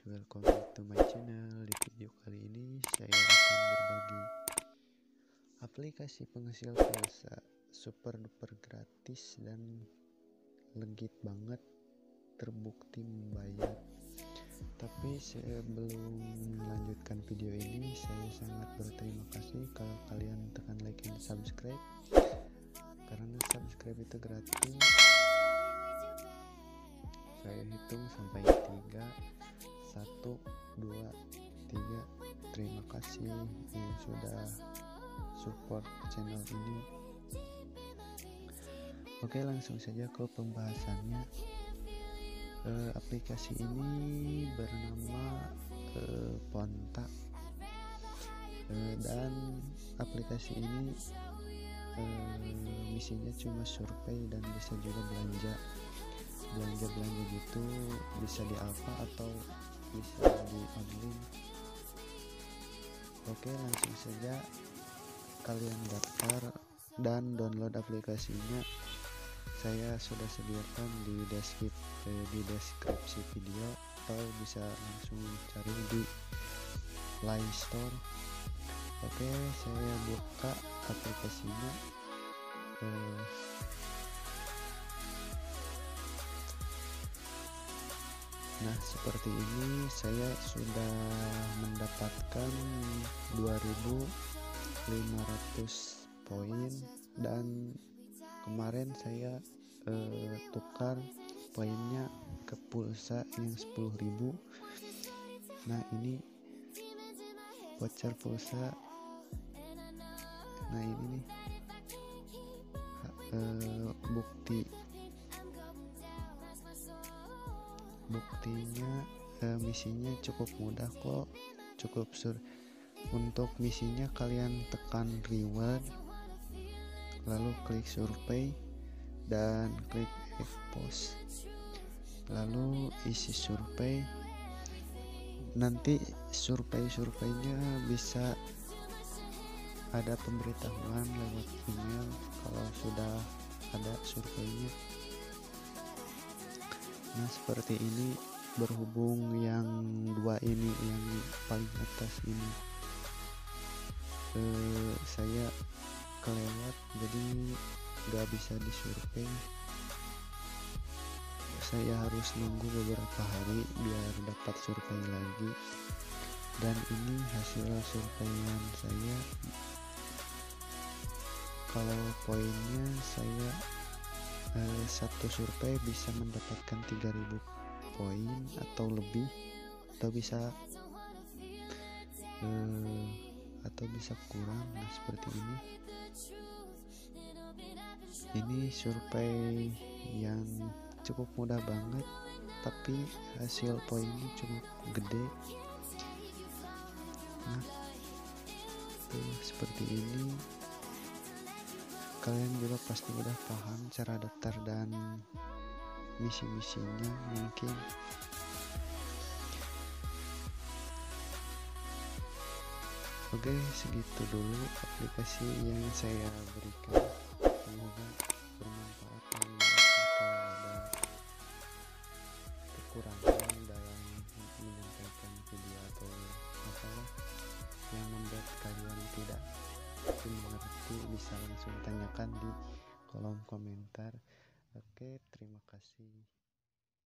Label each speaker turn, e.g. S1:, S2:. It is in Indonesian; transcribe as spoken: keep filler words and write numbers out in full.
S1: welcome back to my channel. Di video kali ini saya akan berbagi aplikasi penghasil pulsa super duper gratis dan legit banget, terbukti membayar. Tapi sebelum melanjutkan video ini, saya sangat berterima kasih kalau kalian tekan like dan subscribe, karena subscribe itu gratis. Saya hitung sampai tiga, satu, dua, tiga. Terima kasih yang sudah support channel ini. Oke, langsung saja ke pembahasannya. Uh, aplikasi ini bernama uh, Ponta, uh, dan aplikasi ini uh, misinya cuma survei dan bisa juga belanja belanja belanja gitu, bisa di Alfa atau bisa di online. Oke, langsung saja kalian daftar dan download aplikasinya. Saya sudah sediakan di deskripsi di deskripsi video, atau bisa langsung cari di Play Store. Oke, saya buka aplikasinya. eh, Nah, seperti ini saya sudah mendapatkan dua ribu lima ratus poin, dan kemarin saya eh, tukar poinnya ke pulsa yang sepuluh ribu. Nah, ini voucher pulsa. Nah, ini nih eh, bukti buktinya. eh, misinya cukup mudah kok, cukup sur untuk misinya kalian tekan reward, lalu klik survei dan klik post, lalu isi survei. Nanti survei-surveinya bisa ada pemberitahuan lewat email kalau sudah ada surveinya. Nah, seperti ini. Berhubung yang dua ini, yang paling atas ini eh, saya kelewat, jadi gak bisa disurvei. Saya harus nunggu beberapa hari biar dapat survei lagi. Dan ini hasil surveian saya. Kalau poinnya saya eh, satu survei bisa mendapatkan tiga ribu poin atau lebih, atau bisa eh, atau bisa kurang. Nah, seperti ini. Ini survei yang cukup mudah banget, tapi hasil poinnya cukup gede. Nah, tuh seperti ini. Kalian juga pasti udah paham cara daftar dan misi-misinya mungkin. Oke, segitu dulu aplikasi yang saya berikan. Semoga bermanfaat, dan jika ada kekurangan dalam menyampaikan video atau masalah yang membuat kalian tidak mengerti, bisa langsung tanyakan di kolom komentar. Oke, terima kasih.